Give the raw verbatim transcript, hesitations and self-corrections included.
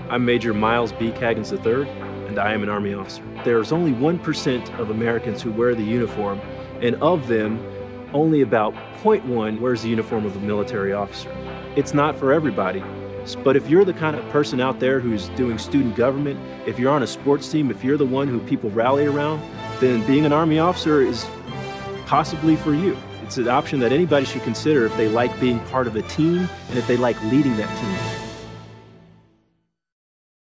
I'm Major Miles B. Caggins the third, and I am an Army officer. There's only one percent of Americans who wear the uniform, and of them, only about zero point one wears the uniform of a military officer. It's not for everybody, but if you're the kind of person out there who's doing student government, if you're on a sports team, if you're the one who people rally around, then being an Army officer is possibly for you. It's an option that anybody should consider if they like being part of a team and if they like leading that team.